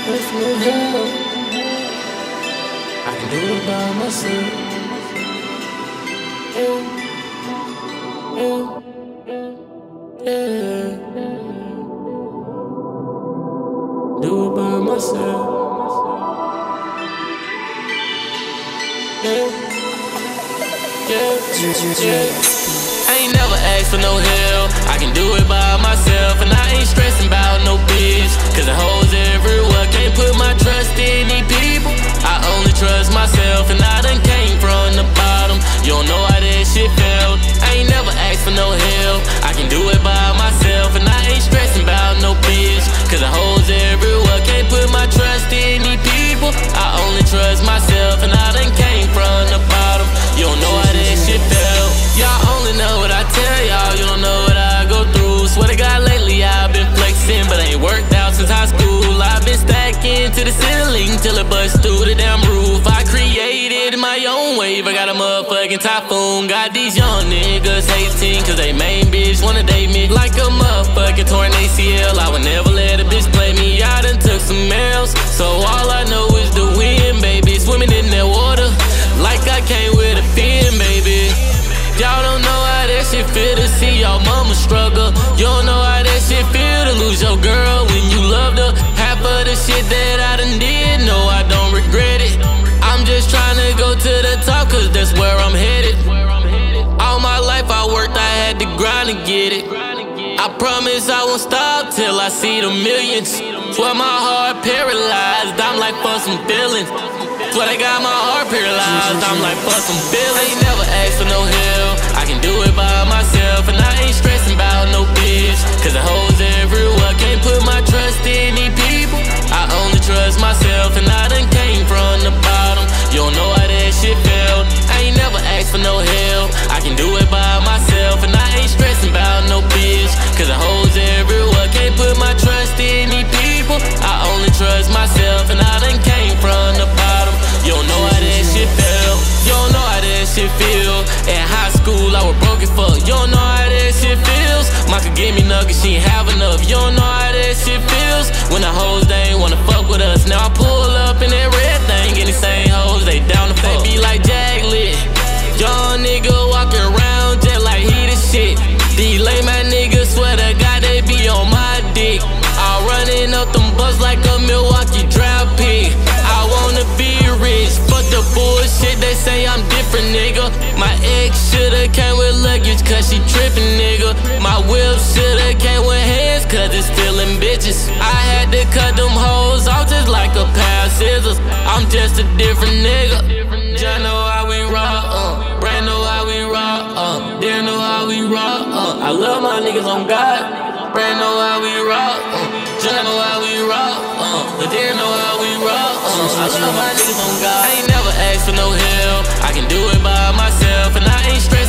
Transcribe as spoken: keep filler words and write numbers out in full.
ask for no help. I can do it by myself. Yeah, yeah, yeah. Do it by myself. Yeah, yeah, yeah. I ain't never asked for no help. I can do it by myself, and I ain't stressing about no bitch. Cause the hoes everywhere, can't put my trust in these people. I only trust myself, and I done came from the bottom. You don't know how that shit felt. I ain't never asked for no help. I can do it by myself, and I ain't stressing about no bitch. Cause the hoes everywhere, can't put my trust in these people. I only trust myself, and I done came from the bottom. You don't know how that shit felt. Y'all only know what I tell y'all, you don't know what I go through. Swear to God, lately I've been flexing, but ain't worked out since high school. I've been stacking to the ceiling till it bust through the damn roof. I created my own wave, I got a motherfucking typhoon. Got these young niggas hating cause they main bitch wanna date me like a motherfucking torn A C L. I would never let a bitch play me, I done took some L's. So all I know is the wind, baby, swimming in that water like I came with a fin, baby. Y'all don't know how that shit feel to see y'all mama struggle. You don't know how that shit feel to lose your girl when you loved her. Half of the shit that I done did, no, I don't regret it. I'm just trying to go to the top cause that's where I'm headed. All my life I worked, I had to grind to get it. I promise I won't stop till I see the millions. Swear my heart paralyzed, I'm like for some feelings. Swear they got my heart paralyzed, I'm like for some feelings. I ain't never asked for no help, I can do it by myself. And I ain't stressing about no bitch, cause the hoes everywhere, can't put my trust in these people. I only trust myself, and I done came from the bottom. You don't know how that shit felt. I ain't never asked for no help, I can do it by myself. And I ain't stressing about no bitch, cause the hoes everywhere, can't put my trust in these people. I only trust myself, and I done came from the bottom. You don't know how that shit felt. You don't know how that shit feel. At high school I was broke as fuck. You don't know how that shit feels. Mom could give me nuggets, she ain't have enough. You don't know how that shit feels. When the hoes they ain't wanna fuck with us. Now I pull up in that red thing, and these same hoes they down to fuck. They be like Jag lit. Young nigga walking around just like he the shit. These lame my niggas swear to God they be on my dick. I'm running up them bus like a Milwaukee draft pick. I wanna be rich, fuck the bullshit, they say I'm different, nigga. My ex shoulda came with luggage cause she trippin', nigga. My whip shoulda came with hands cause it's stealing bitches. I had to cut them hoes off just like a pair of scissors. I'm just a different nigga. Just know how we rock, uh. Brand know how we rock, uh. Didn't know how we rock, uh. I love my niggas on God. Brand know how we rock, uh. Just know how we rock, uh. But didn't know how we rock, uh. I love my niggas on God. I ain't never asked for no help, I can do it by myself. And I ain't stressed